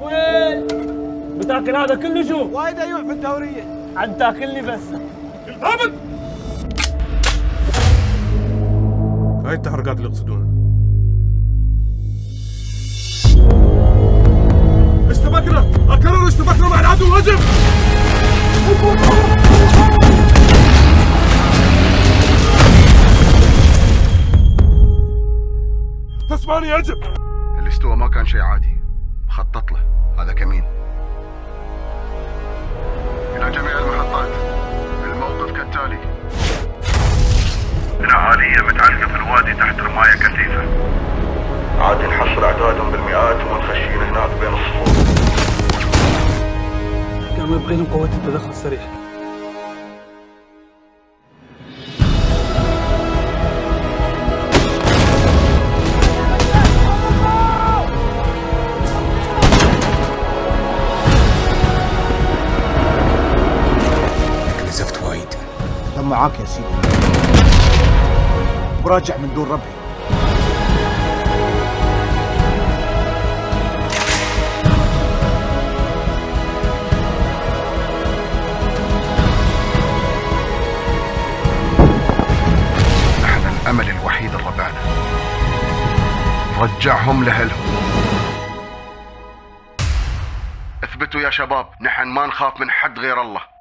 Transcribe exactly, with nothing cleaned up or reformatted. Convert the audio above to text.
ويل بتاكل هذا كله شو؟ وايد ايوع في الدوريه. عن تاكلني بس. الثابت هاي التحركات اللي يقصدونها. اشتبكنا، اكرر اشتبكنا مع العدو. هجم. تسمعني؟ هجم. الاستواء ما كان شيء عادي، مخطط له. هذا كمين. إلى جميع المحطات، الموقف كالتالي: الأهالية متعلقة في الوادي تحت رماية كثيفة. عاد نحصل أعدادهم بالمئات ومنخشين هناك بين الصفوف. كانوا يبغي لهم قوة التدخل السريع. معاك يا سيدي، براجع من دون ربعي. احنا الامل الوحيد الربعنا، رجعهم لأهلهم. اثبتوا يا شباب، نحن ما نخاف من حد غير الله.